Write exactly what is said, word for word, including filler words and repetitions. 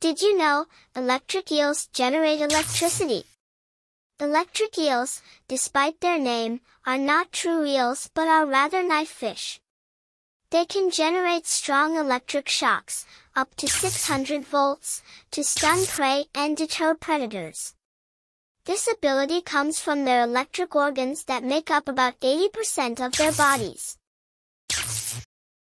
Did you know, electric eels generate electricity? Electric eels, despite their name, are not true eels but are rather knife fish. They can generate strong electric shocks, up to six hundred volts, to stun prey and deter predators. This ability comes from their electric organs that make up about eighty percent of their bodies.